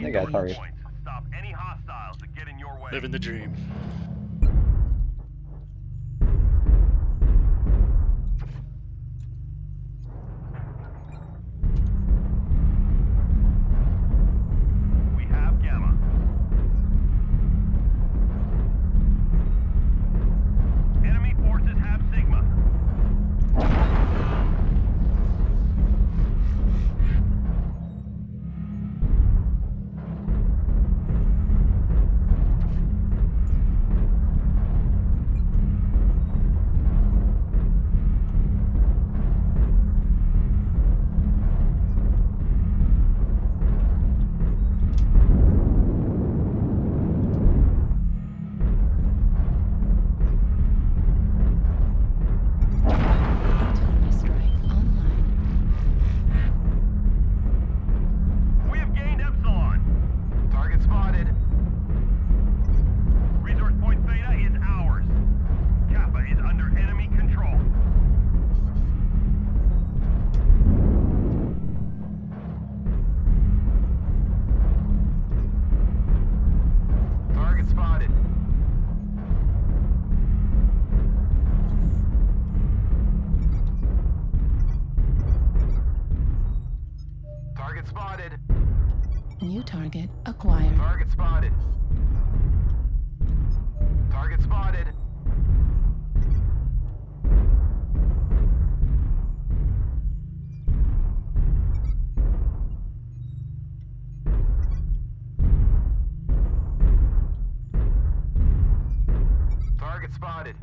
They got a target. Stop any hostiles that get in your way. Living the dream. We have Gamma. Enemy forces have Sigma. New target acquired. Target spotted. Target spotted. Target spotted.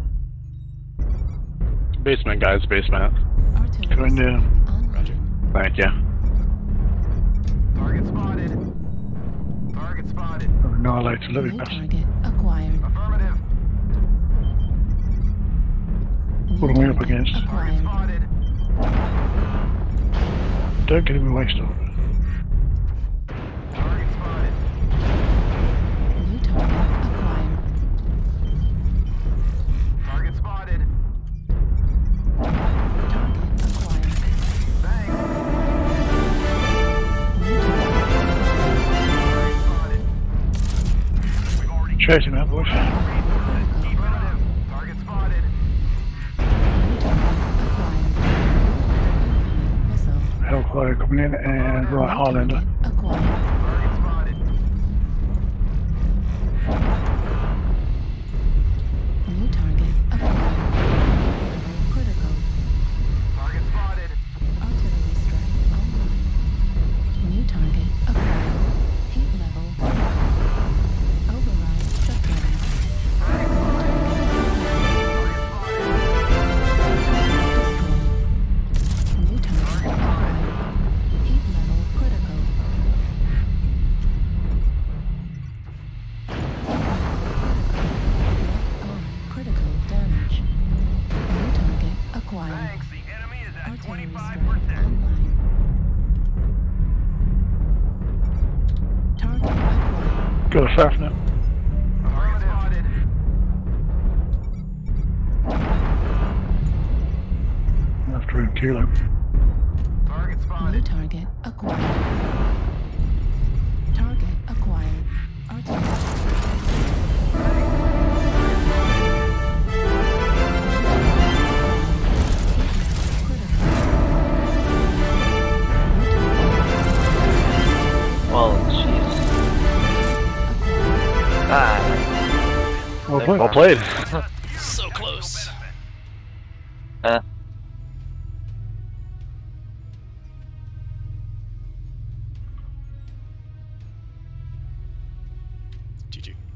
Basement, guys, basement. Artillery Going down. online. Roger. Thank you. Target spotted. Target spotted. No, I like to live New in this. target acquired. Affirmative. New What are we up target against? Target acquired. spotted. Don't get me wasted. Target spotted. New target acquired. Target spotted. Target acquired. Thanks. New target Target spotted. We've already Chase him out, boys. resources. Affirmative. Target spotted. New target acquired. Missile. Hellfire coming in and right New Highlander. target acquired. Target spotted. New target acquired. Critical. Target spotted. Artillery strike online. New target acquired. Heat level. Override shutdown. Target spotted. New target acquired. Heat level critical. Critical damage. New target acquired. Thanks. The enemy is at Artillery strike 25%. online. Target acquired. Got a Fafnet. Target spotted. After him, Kilo. Target New spotted. target acquired. Target acquired. Artillery. Well, jeez. Ah, Well played. Well played. So close. GG.